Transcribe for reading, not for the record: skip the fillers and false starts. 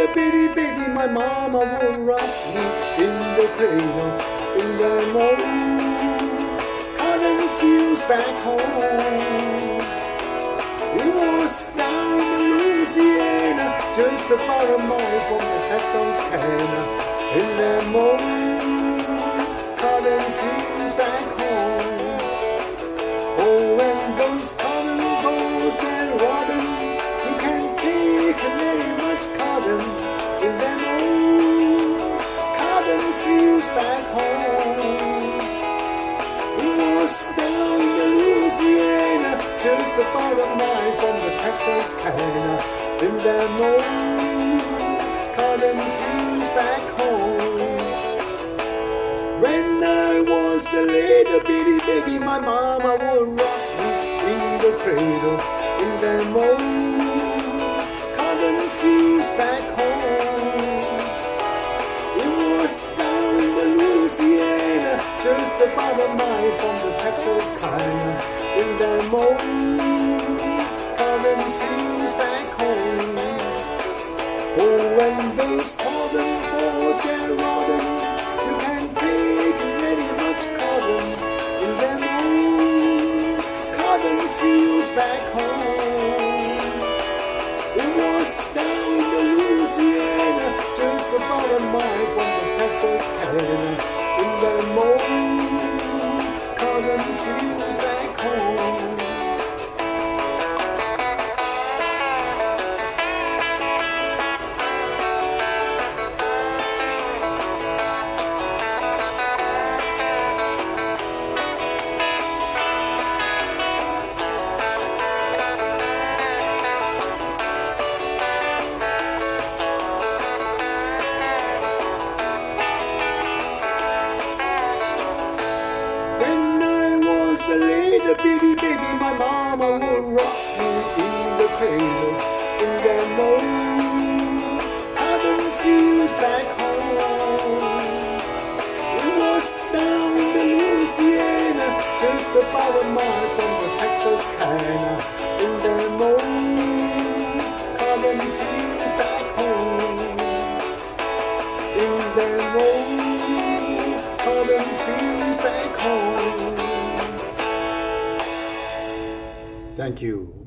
little bitty baby, my mama would rock me in the cradle in the Mohr cotton fields back home. It was down in Louisiana, just about a mile from the Texarkana, in the Mohr cotton fields back home. Oh, when those cotton balls get rotten, you can't take very much cotton in them old cotton fields back home. It was down in Louisiana, just about a mile from the Texarkana, in them old cotton fields back home. When I was a little bitty baby, my mama would rock me in the cradle in them old cotton fields back home. It was down in Louisiana, just about a mile from the Texarkana, in them old cotton fields back home. Oh, when those cotton balls get rotten, you can't take very much cotton in them old cotton fields back home. It was down in Louisiana, just about a mile from the Texarkana, in them old cotton fields back home. A little bitty baby, my mama would rock me in the cradle in them old cotton fields back home. It was down in Louisiana, just about a mile from the Texarkana, in them old cotton fields back home. In them old cotton fields back home. Thank you.